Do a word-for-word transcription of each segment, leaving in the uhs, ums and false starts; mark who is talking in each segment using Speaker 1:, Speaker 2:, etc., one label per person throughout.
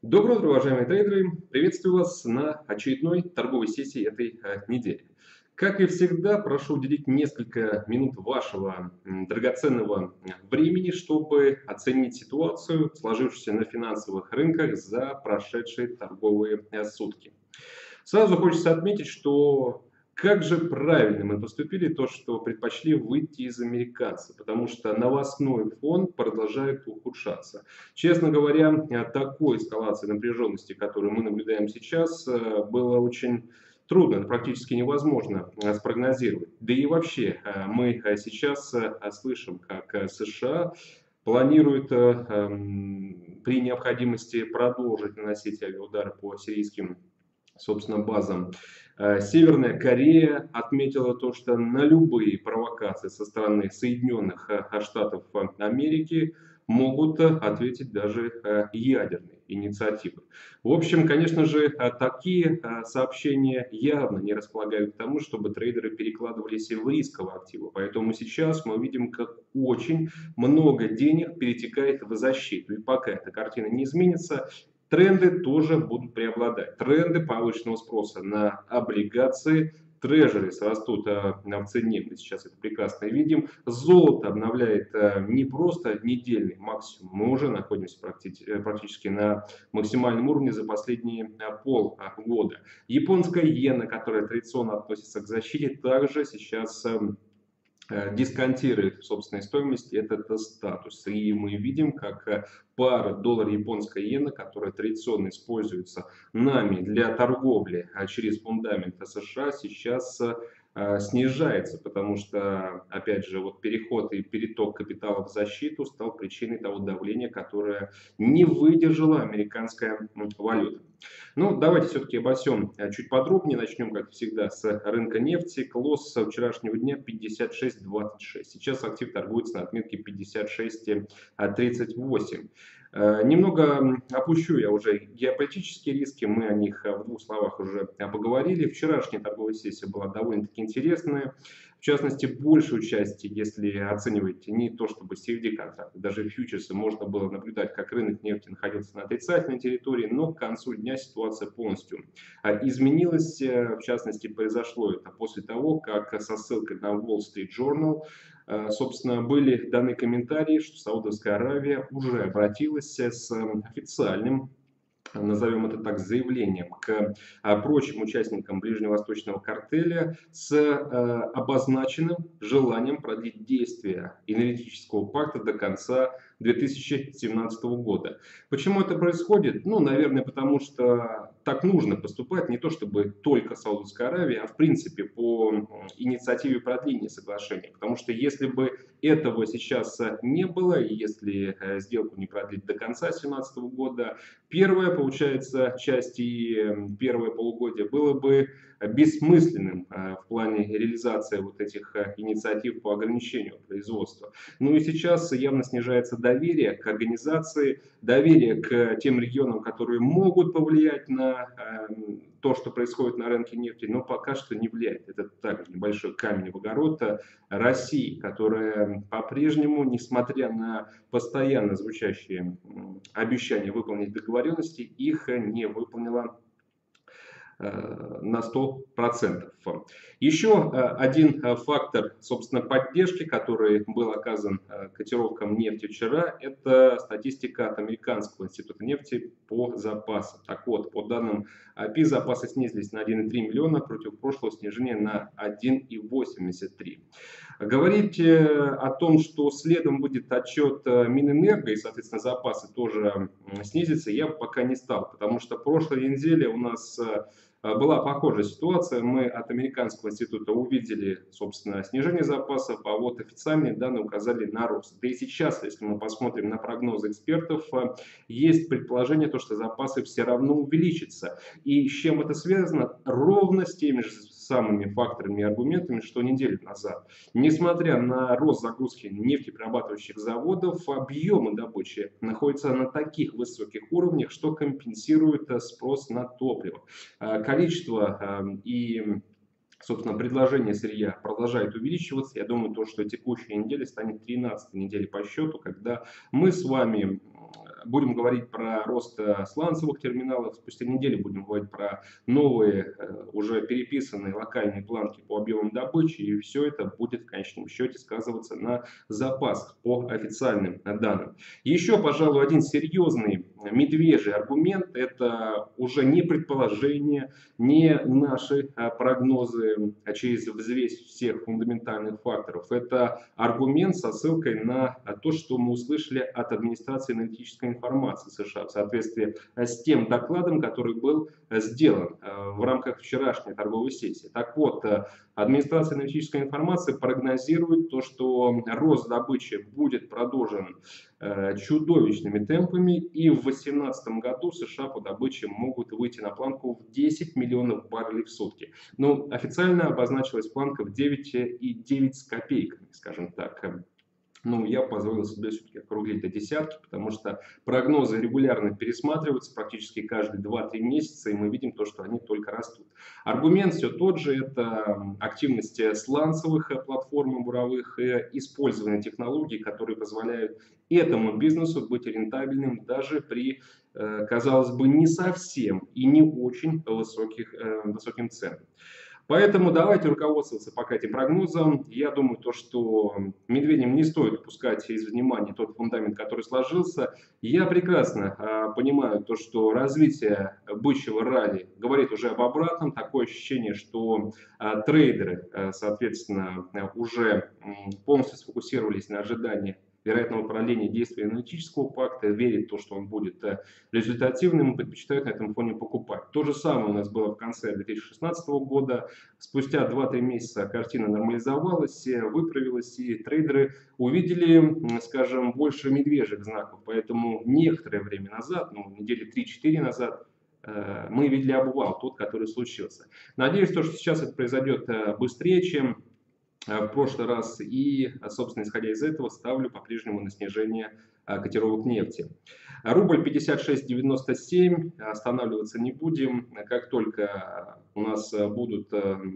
Speaker 1: Доброе утро, уважаемые трейдеры! Приветствую вас на очередной торговой сессии этой э, недели. Как и всегда, прошу уделить несколько минут вашего м, драгоценного э, времени, чтобы оценить ситуацию, сложившуюся на финансовых рынках за прошедшие торговые э, сутки. Сразу хочется отметить, что как же правильно мы поступили, то, что предпочли выйти из американца, потому что новостной фон продолжает ухудшаться. Честно говоря, э, такой эскалации напряженности, которую мы наблюдаем сейчас, э, было очень трудно, практически невозможно э, спрогнозировать. Да и вообще, э, мы э, сейчас э, слышим, как э, США планирует э, эм, при необходимости продолжить наносить авиаудары по сирийским собственно, базам. Э, Северная Корея отметила то, что на любые провокации со стороны Соединенных э, Штатов Америки могут э, ответить даже э, ядерной инициативой. В общем, конечно же, э, такие э, сообщения явно не располагают к тому, чтобы трейдеры перекладывались в рисковые активы. Поэтому сейчас мы видим, как очень много денег перетекает в защиту. И пока эта картина не изменится, тренды тоже будут преобладать. Тренды повышенного спроса на облигации, трежерис растут э, в цене, мы сейчас это прекрасно видим. Золото обновляет э, не просто недельный максимум, мы уже находимся практи- э, практически на максимальном уровне за последние э, полгода. Японская иена, которая традиционно относится к защите, также сейчас э, э, дисконтирует в собственной стоимости этот э, статус. И мы видим, как э, пара доллар-японская иена, которая традиционно используется нами для торговли а через фундамент США, сейчас э, э, снижается, потому что, опять же, вот переход и переток капитала в защиту стал причиной того давления, которое не выдержала американская м, валюта. Ну, давайте все-таки обо всем э, чуть подробнее. Начнем, как всегда, с рынка нефти. Клосс со вчерашнего дня пятьдесят шесть двадцать шесть. Сейчас актив торгуется на отметке пятьдесят шесть тридцать восемь. Э, Немного м, опущу я уже геополитические риски, мы о них э, в двух словах уже э, поговорили. Вчерашняя торговая сессия была довольно-таки интересная. В частности, большую часть, если оценивать не то чтобы си эф ди-контракты, даже фьючерсы, можно было наблюдать, как рынок нефти находился на отрицательной территории, но к концу дня ситуация полностью а, изменилась. Э, В частности, произошло это после того, как со ссылкой на Wall Street Journal э, собственно, были даны комментарии, что Саудовская Аравия уже обратилась с э, официальным, назовем это так, заявлением к а, прочим участникам ближневосточного картеля с а, обозначенным желанием продлить действие энергетического пакта до конца две тысячи семнадцатого года. Почему это происходит? Ну, наверное, потому что так нужно поступать, не то чтобы только Саудовская Аравия, а в принципе по инициативе продления соглашения. Потому что если бы этого сейчас не было, и если э, сделку не продлить до конца две тысячи семнадцатого года, первая, получается, часть и первое полугодие было бы бессмысленным э, в плане реализации вот этих э, инициатив по ограничению производства. Ну и сейчас явно снижается доверие к организации, доверие к тем регионам, которые могут повлиять на э, то, что происходит на рынке нефти, но пока что не влияет. Это также небольшой камень в огород России, которая по-прежнему, несмотря на постоянно звучащие обещания выполнить договоренности, их не выполнила на сто процентов. Еще один фактор, собственно, поддержки, который был оказан котировкам нефти вчера, это статистика от Американского института нефти по запасам. Так вот, по данным эй пи, запасы снизились на один и три миллиона против прошлого снижения на один и восемьдесят три. Говорить о том, что следом будет отчет Минэнерго и, соответственно, запасы тоже снизятся, я пока не стал, потому что прошлой неделе у нас была похожая ситуация. Мы от Американского института увидели, собственно, снижение запасов, а вот официальные данные указали на рост. Да и сейчас, если мы посмотрим на прогнозы экспертов, есть предположение, то, что запасы все равно увеличатся. И с чем это связано? Ровно с теми же самыми факторами и аргументами, что неделю назад. Несмотря на рост загрузки нефтеперерабатывающих заводов, объемы добычи находятся на таких высоких уровнях, что компенсирует спрос на топливо. Количество и, собственно, предложение сырья продолжает увеличиваться. Я думаю, то, что текущая неделя станет тринадцатой неделей по счету, когда мы с вами будем говорить про рост сланцевых терминалов, спустя неделю будем говорить про новые, уже переписанные локальные планки по объемам добычи, и все это будет в конечном счете сказываться на запасах по официальным данным. Еще, пожалуй, один серьезный медвежий аргумент – это уже не предположение, не наши прогнозы через взвесь всех фундаментальных факторов. Это аргумент со ссылкой на то, что мы услышали от администрации аналитической информации США в соответствии с тем докладом, который был сделан в рамках вчерашней торговой сессии. Так вот, администрация аналитической информации прогнозирует то, что рост добычи будет продолжен чудовищными темпами, и в две тысячи восемнадцатом году США по добыче могут выйти на планку в десять миллионов баррелей в сутки. Но официально обозначилась планка в девять и девять с копейками, скажем так. Ну, я позволил себе все-таки округлить до десятки, потому что прогнозы регулярно пересматриваются практически каждые два-три месяца, и мы видим то, что они только растут. Аргумент все тот же, это активность сланцевых платформ буровых и использование технологий, которые позволяют этому бизнесу быть рентабельным даже при, казалось бы, не совсем и не очень высоких, высоким ценам. Поэтому давайте руководствоваться пока этим прогнозом. Я думаю, то, что медведям не стоит упускать из внимания тот фундамент, который сложился. Я прекрасно э, понимаю то, что развитие бычьего ралли говорит уже об обратном. Такое ощущение, что э, трейдеры, э, соответственно, уже э, полностью сфокусировались на ожидании вероятного продления действия аналитического пакта, верит в то, что он будет результативным, и предпочитают на этом фоне покупать. То же самое у нас было в конце две тысячи шестнадцатого года. Спустя два-три месяца картина нормализовалась, выправилась, и трейдеры увидели, скажем, больше медвежьих знаков. Поэтому некоторое время назад, ну, недели три-четыре назад, мы видели обвал, тот, который случился. Надеюсь, что сейчас это произойдет быстрее, чем в прошлый раз, и, собственно, исходя из этого, ставлю по-прежнему на снижение котировок нефти. Рубль пятьдесят шесть девяносто семь, останавливаться не будем. Как только у нас будут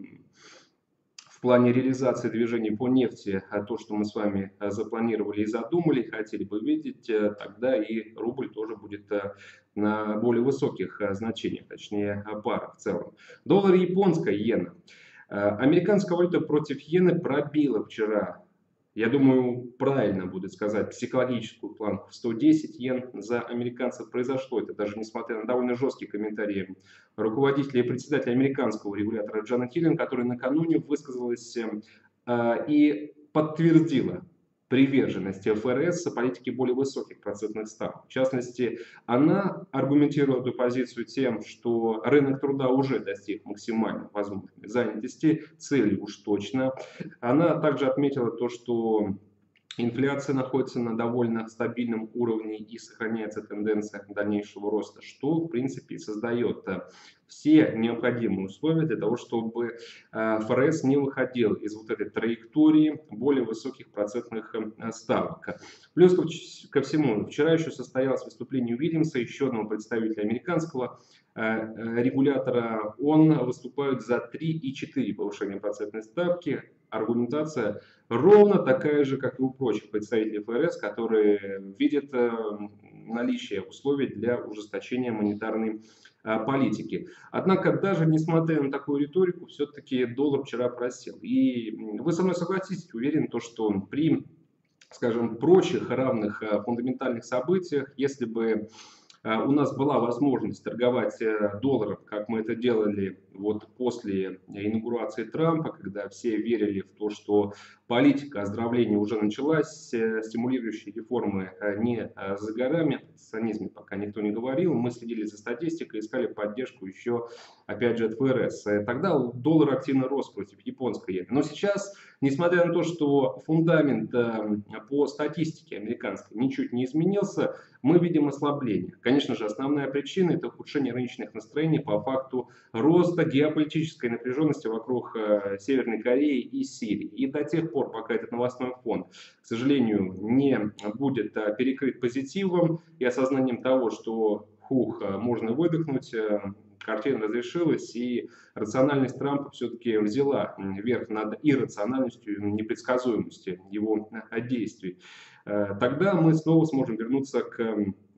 Speaker 1: в плане реализации движений по нефти то, что мы с вами запланировали и задумали, хотели бы видеть, тогда и рубль тоже будет на более высоких значениях, точнее пара в целом. Доллар, японская иена. Американская валюта против иены пробила вчера, я думаю, правильно будет сказать, психологическую планку в сто десять иен за американцев. Произошло это даже несмотря на довольно жесткие комментарии руководителя и председателя американского регулятора Джана Хиллен, который накануне высказалась э, и подтвердила приверженность эф эр эс политике более высоких процентных ставок. В частности, она аргументировала эту позицию тем, что рынок труда уже достиг максимально возможной занятости, цели уж точно. Она также отметила то, что инфляция находится на довольно стабильном уровне и сохраняется тенденция дальнейшего роста, что, в принципе, создает все необходимые условия для того, чтобы эф эр эс не выходил из вот этой траектории более высоких процентных ставок. Плюс ко всему, вчера еще состоялось выступление Уильямса, еще одного представителя американского регулятора. Он выступает за три и четыре повышения процентной ставки. Аргументация ровно такая же, как и у прочих представителей эф эр эс, которые видят наличие условий для ужесточения монетарной политики. Однако, даже несмотря на такую риторику, все-таки доллар вчера просел. И вы со мной согласитесь, уверен, то, что при, скажем, прочих равных фундаментальных событиях, если бы у нас была возможность торговать долларом, как мы это делали вот после инаугурации Трампа, когда все верили в то, что политика оздоровления уже началась, стимулирующие реформы не за горами, о протекционизме пока никто не говорил, мы следили за статистикой, искали поддержку еще, опять же, от эф эр эс. Тогда доллар активно рос против японской иены. Но сейчас, несмотря на то, что фундамент по статистике американской ничуть не изменился, мы видим ослабление. Конечно же, основная причина – это ухудшение рыночных настроений по факту роста геополитической напряженности вокруг Северной Кореи и Сирии. И до тех пор, пока этот новостной фон, к сожалению, не будет перекрыт позитивом и осознанием того, что хух, можно выдохнуть, картина разрешилась, и рациональность Трампа все-таки взяла верх над иррациональностью, непредсказуемостью его действий. Тогда мы снова сможем вернуться к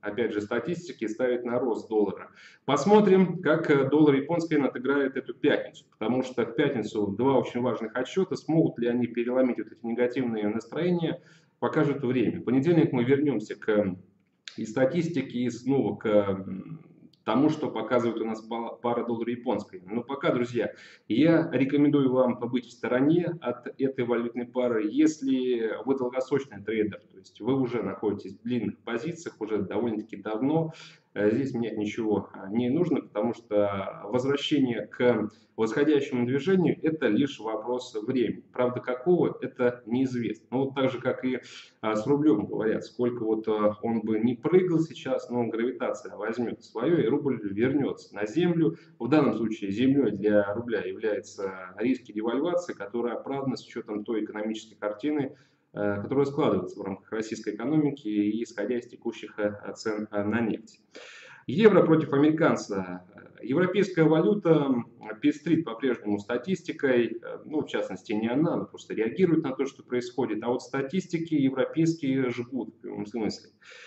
Speaker 1: опять же, статистики ставить на рост доллара. Посмотрим, как доллар японский иен отыграет эту пятницу, потому что в пятницу два очень важных отчета, смогут ли они переломить вот эти негативные настроения, покажет время. В понедельник мы вернемся к и статистике, и снова к тому, что показывает у нас пара доллара японской. Но пока, друзья, я рекомендую вам побыть в стороне от этой валютной пары, если вы долгосрочный трейдер, то есть вы уже находитесь в длинных позициях, уже довольно-таки давно. Здесь менять ничего не нужно, потому что возвращение к восходящему движению – это лишь вопрос времени. Правда, какого – это неизвестно. Но вот так же, как и с рублем говорят, сколько вот он бы не прыгал сейчас, но гравитация возьмет свое, и рубль вернется на землю. В данном случае землей для рубля является риски девальвации, которая оправдана с учетом той экономической картины, которая складывается в рамках российской экономики и исходя из текущих цен на нефть. Евро против американца. Европейская валюта пестрит по-прежнему статистикой, ну, в частности, не она, она просто реагирует на то, что происходит, а вот статистики европейские жгут, в прямом смысле.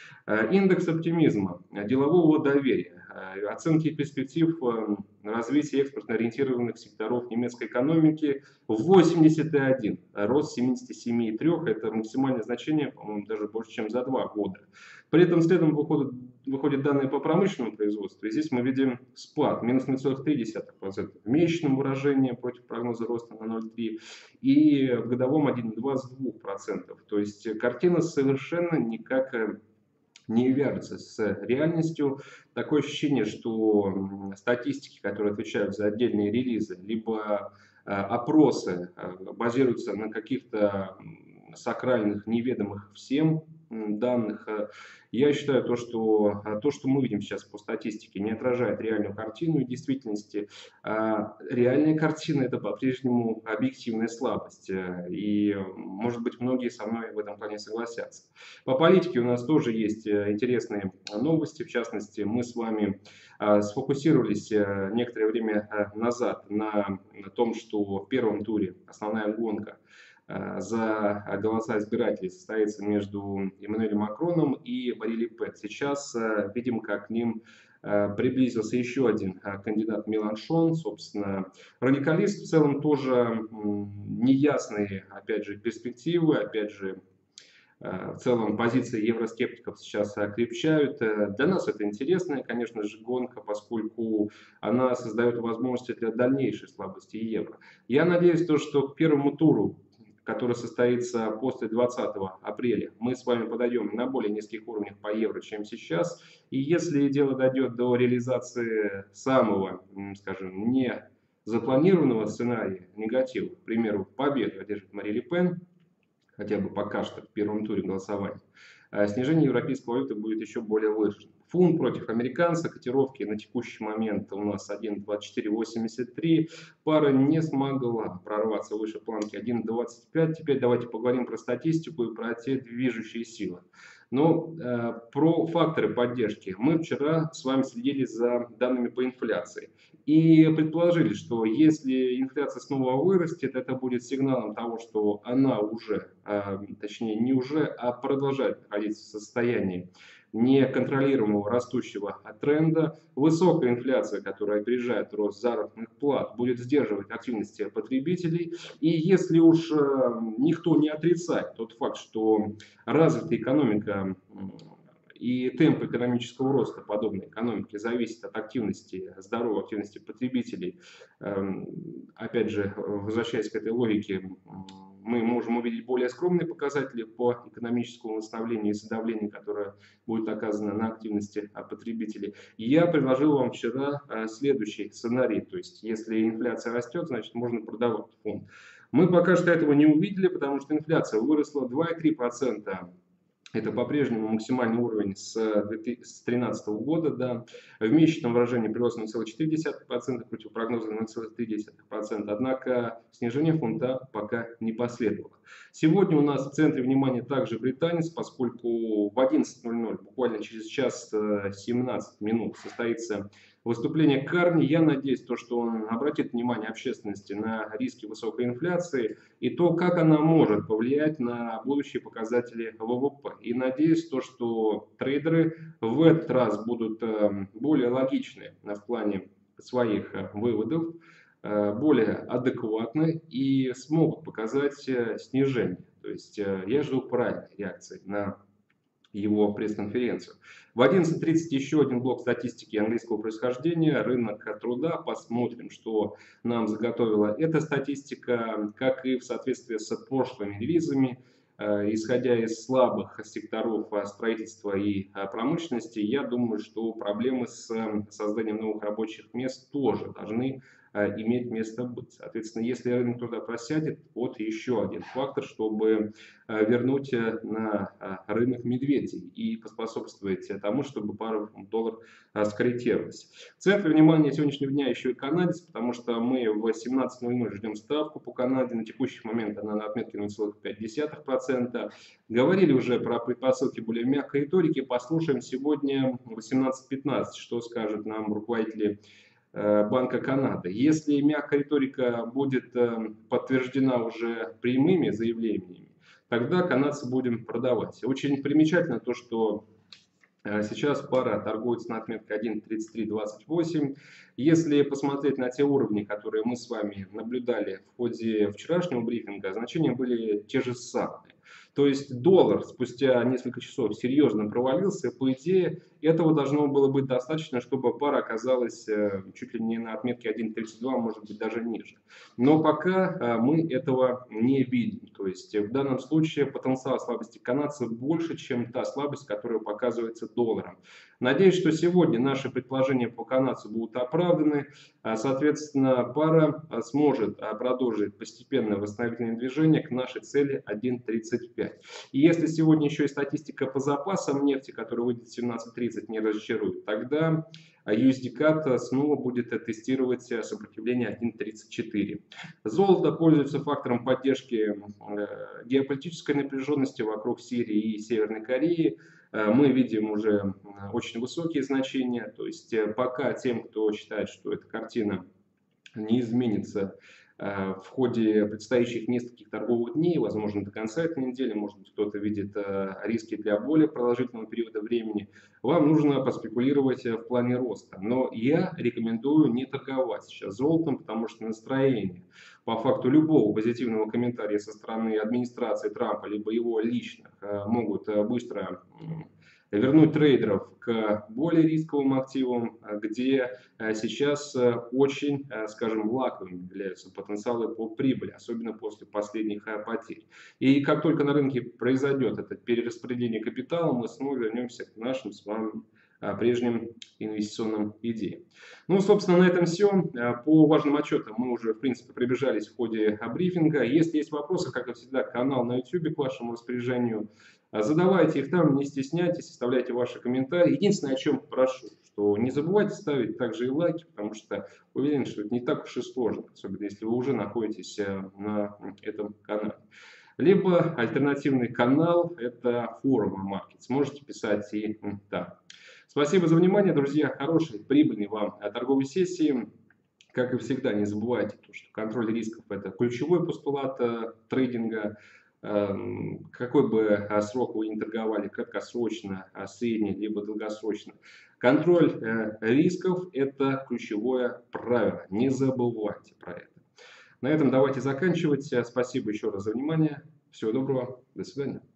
Speaker 1: Индекс оптимизма, делового доверия, оценки перспектив развития экспортно-ориентированных секторов немецкой экономики восемьдесят один, рост семьдесят семь и три, это максимальное значение, по-моему, даже больше, чем за два года. При этом следом выходят, выходят данные по промышленному производству, и здесь мы видим спад, минус ноль целых три десятых процента в месячном выражении против прогноза роста на ноль целых три десятых процента и в годовом один целых двадцать два процента. То есть картина совершенно никак не вяжется с реальностью. Такое ощущение, что статистики, которые отвечают за отдельные релизы, либо э, опросы э, базируются на каких-то сакральных, неведомых всем данных. Я считаю, то, что то, что мы видим сейчас по статистике, не отражает реальную картину и действительности. Реальная картина – это по-прежнему объективная слабость. И, может быть, многие со мной в этом плане согласятся. По политике у нас тоже есть интересные новости. В частности, мы с вами сфокусировались некоторое время назад на том, что в первом туре основная гонка за голоса избирателей состоится между Эммануэлем Макроном и Мари Ле Пен. Сейчас видим, как к ним приблизился еще один кандидат Меланшон, собственно, радикалист. В целом тоже неясные, опять же, перспективы, опять же, в целом позиции евроскептиков сейчас крепчают. Для нас это интересная, конечно же, гонка, поскольку она создает возможности для дальнейшей слабости евро. Я надеюсь, то, что к первому туру, который состоится после двадцатого апреля, мы с вами подойдем на более низких уровнях по евро, чем сейчас. И если дело дойдет до реализации самого, скажем, не запланированного сценария негатива, к примеру, победу одержит Мари Ле Пен, хотя бы пока что в первом туре голосования, снижение европейской валюты будет еще более выражено. Фунт против американца, котировки на текущий момент у нас один двадцать четыре восемьдесят три, пара не смогла прорваться выше планки один двадцать пять. Теперь давайте поговорим про статистику и про те движущие силы. Но э, про факторы поддержки. Мы вчера с вами следили за данными по инфляции и предположили, что если инфляция снова вырастет, это будет сигналом того, что она уже, э, точнее не уже, а продолжает находиться в состоянии неконтролируемого растущего тренда. Высокая инфляция, которая опережает рост заработных плат, будет сдерживать активности потребителей. И если уж никто не отрицает тот факт, что развитая экономика и темп экономического роста подобной экономики зависит от активности, здоровой активности потребителей, опять же, возвращаясь к этой логике, мы можем увидеть более скромные показатели по экономическому восстановлению и задавлению, которое будет оказано на активности потребителей. И я предложил вам вчера следующий сценарий. То есть, если инфляция растет, значит, можно продавать фонд. Мы пока что этого не увидели, потому что инфляция выросла два целых три десятых процента. Это по-прежнему максимальный уровень с две тысячи тринадцатого года. Да. В месячном выражении прирост ноль целых четыре десятых процента против прогноза ноль целых три десятых процента. Однако снижение фунта пока не последовало. Сегодня у нас в центре внимания также британец, поскольку в одиннадцать ноль ноль, буквально через час семнадцать минут, состоится выступление Карни. Я надеюсь, то, что он обратит внимание общественности на риски высокой инфляции и то, как она может повлиять на будущие показатели вэ вэ пэ. И надеюсь, то, что трейдеры в этот раз будут более логичны в плане своих выводов, более адекватны и смогут показать снижение. То есть я жду правильной реакции на его пресс-конференцию. В одиннадцать тридцать еще один блок статистики английского происхождения, рынок труда. Посмотрим, что нам заготовила эта статистика, как и в соответствии с прошлыми релизами. Исходя из слабых секторов строительства и промышленности, я думаю, что проблемы с созданием новых рабочих мест тоже должны иметь место быть. Соответственно, если рынок труда просядет, вот еще один фактор, чтобы вернуть на рынок медведей и поспособствовать тому, чтобы пара доллар скорректировалась. В центре внимания сегодняшнего дня еще и канадец, потому что мы в семнадцать ноль ноль ждем ставку по Канаде. На текущий момент она на отметке ноль целых пять десятых процента. Говорили уже про предпосылки более мягкой риторики. Послушаем сегодня в восемнадцать пятнадцать, что скажут нам руководители Банка Канады. Если мягкая риторика будет подтверждена уже прямыми заявлениями, тогда канадцы будем продавать. Очень примечательно то, что сейчас пара торгуется на отметке один тридцать три двадцать восемь. Если посмотреть на те уровни, которые мы с вами наблюдали в ходе вчерашнего брифинга, значения были те же самые. То есть доллар спустя несколько часов серьезно провалился. По идее, этого должно было быть достаточно, чтобы пара оказалась чуть ли не на отметке один тридцать два, может быть даже ниже. Но пока мы этого не видим. То есть в данном случае потенциал слабости канадцев больше, чем та слабость, которая показывается долларом. Надеюсь, что сегодня наши предположения по канадцу будут оправданы. Соответственно, пара сможет продолжить постепенное восстановительное движение к нашей цели один тридцать пять. И если сегодня еще и статистика по запасам нефти, которая выйдет в семнадцать тридцать, не разочарует, тогда ю эс ди кат снова будет тестировать сопротивление один тридцать четыре. Золото пользуется фактором поддержки геополитической напряженности вокруг Сирии и Северной Кореи. Мы видим уже очень высокие значения. То есть пока тем, кто считает, что эта картина не изменится в ходе предстоящих нескольких торговых дней, возможно, до конца этой недели, может быть, кто-то видит риски для более продолжительного периода времени, вам нужно поспекулировать в плане роста. Но я рекомендую не торговать сейчас золотом, потому что настроение по факту любого позитивного комментария со стороны администрации Трампа, либо его личных, могут быстро вернуть трейдеров к более рисковым активам, где сейчас очень, скажем, лакомыми являются потенциалы по прибыли, особенно после последних потерь. И как только на рынке произойдет это перераспределение капитала, мы снова вернемся к нашим с вами прежним инвестиционным идеям. Ну, собственно, на этом все. По важным отчетам мы уже, в принципе, пробежались в ходе брифинга. Если есть вопросы, как и всегда, канал на ютубе к вашему распоряжению. Задавайте их там, не стесняйтесь, оставляйте ваши комментарии. Единственное, о чем прошу, что не забывайте ставить также и лайки, потому что уверен, что это не так уж и сложно, особенно если вы уже находитесь на этом канале. Либо альтернативный канал, это форум Markets. Можете писать и там. Спасибо за внимание, друзья. Хорошей, прибыльной вам торговой сессии. Как и всегда, не забывайте, что контроль рисков – это ключевой постулат трейдинга. Какой бы срок вы ни торговали, краткосрочно, средний, либо долгосрочно. Контроль рисков – это ключевое правило. Не забывайте про это. На этом давайте заканчивать. Спасибо еще раз за внимание. Всего доброго. До свидания.